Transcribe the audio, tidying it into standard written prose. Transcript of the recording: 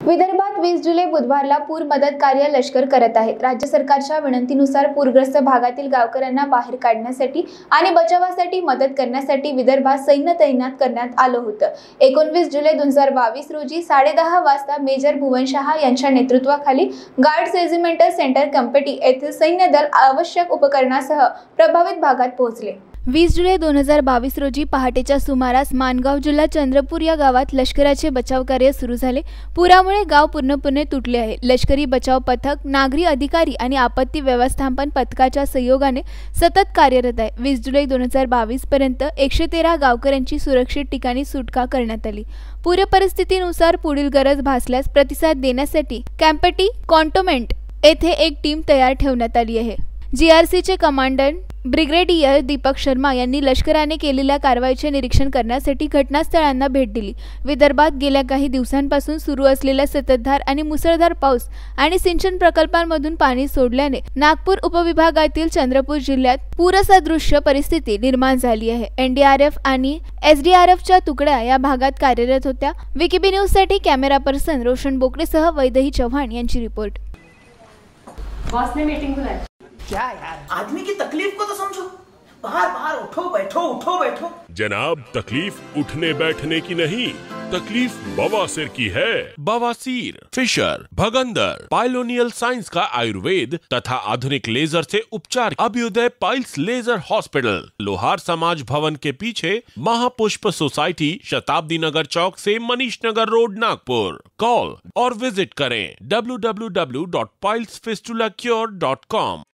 विदर्भात 20 जुलै बुधवारला पूर मदत कार्य लष्कर करत आहे। राज्य सरकारच्या विनंतीनुसार पूरग्रस्त भागातील गावकऱ्यांना बाहेर काढण्यासाठी आणि बचावासाठी मदत करण्यासाठी विदर्भात सैन्य तैनात करण्यात आलं होतं। 19 जुलै 2022 रोजी 10:30 वाजता मेजर भुवन शहा यांच्या नेतृत्वाखाली गार्ड्स रेजिमेंटल सेंटर कंपेटी येथील सैन्य दल आवश्यक उपकरणासह प्रभावित भागात पोहोचले। 20 जुलै 2022 रोजी पहाटेच्या सुमारास मानगाव जिल्हा चंद्रपूर या गावात लष्कराचे बचाव कार्य सुरू झाले। पुरामुळे गाव पूर्णपणे तुटले आहे। लष्करी बचाव पथक, नागरी अधिकारी आणि आपत्ती व्यवस्थापन पथकाच्या सहयोगाने सतत कार्यरत आहे। 20 जुलै 2022 पर्यंत 113 गावकऱ्यांची सुरक्षित ठिकाणी सुटका करण्यात आली। पूर परिस्थितीनुसार पुढील गरज भासल्यास प्रतिसाद देण्यासाठी कॅम्पेटी कॉन्टोमेंट येथे एक टीम तयार ठेवण्यात आली आहे। जीआरसीचे कमांडंट ब्रिगेडियर दीपक शर्मा यांनी लष्कराने केलेल्या कारवाईचे निरीक्षण करण्यासाठी घटनास्थळांना भेट दिली। विदर्भात गेल्या काही दिवसांपासून सुरू असलेल्या संततधार आणि मुसळधार पाऊस आणि सिंचन प्रकल्पांमधून पाणी सोडल्याने नागपूर उपविभागातील चंद्रपूर जिल्ह्यात पूरसदृश्य परिस्थिती निर्माण झाली आहे। एनडीआरएफ आणि एसडीआरएफच्या तुकड्या या भागात कार्यरत होत्या। विकीबी न्यूज साठी कॅमेरा पर्सन रोशन बोकडेसह वैदेही चव्हाण यांची रिपोर्ट। बॉस ने मीटिंग बुलाई। क्या यार, आदमी की तकलीफ को तो समझो। बाहर बाहर उठो बैठो। जनाब, तकलीफ उठने बैठने की नहीं, तकलीफ बवासीर की है। बवासीर, फिशर, भगंदर, पाइलोनियल साइंस का आयुर्वेद तथा आधुनिक लेजर से उपचार। Abhyudaya piles laser hospital, Lohar Samaj Bhavan के पीछे, महापुष्प सोसाइटी, शताब्दी नगर चौक से मनीष नगर रोड, नागपुर। कॉल और विजिट करें www.pilesfistulacure.com।